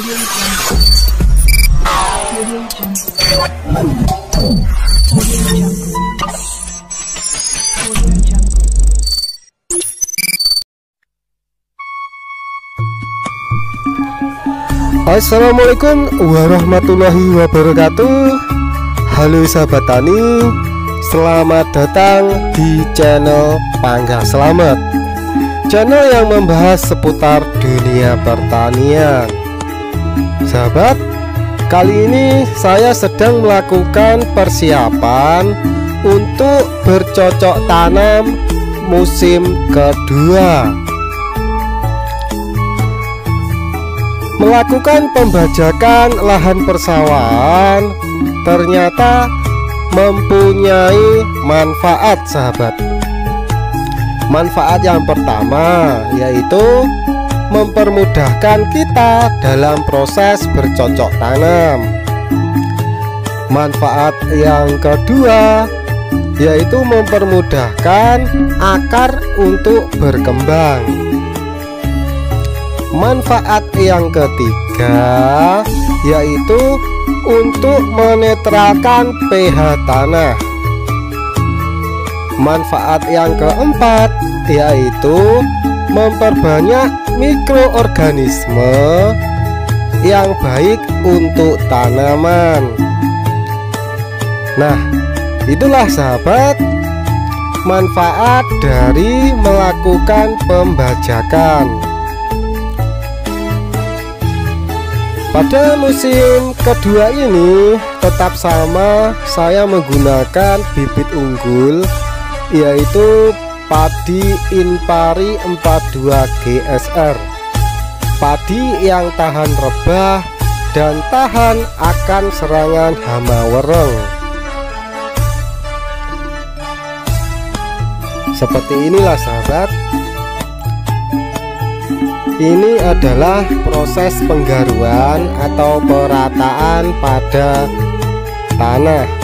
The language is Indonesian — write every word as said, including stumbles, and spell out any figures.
Assalamualaikum warahmatullahi wabarakatuh. Halo sahabat tani, selamat datang di channel Panggah Slamet, channel yang membahas seputar dunia pertanian. Sahabat, kali ini saya sedang melakukan persiapan untuk bercocok tanam musim kedua. Melakukan pembajakan lahan persawahan ternyata mempunyai manfaat, sahabat. Manfaat yang pertama yaitu mempermudahkan kita dalam proses bercocok tanam. Manfaat yang kedua yaitu mempermudahkan akar untuk berkembang. Manfaat yang ketiga yaitu untuk menetralkan pH tanah. Manfaat yang keempat yaitu memperbanyak mikroorganisme yang baik untuk tanaman. Nah, itulah sahabat manfaat dari melakukan pembajakan. Pada musim kedua ini tetap sama, saya menggunakan bibit unggul yaitu padi Inpari empat puluh dua G S R, padi yang tahan rebah dan tahan akan serangan hama wereng. Seperti inilah sahabat. Ini adalah proses penggaruan atau perataan pada tanah.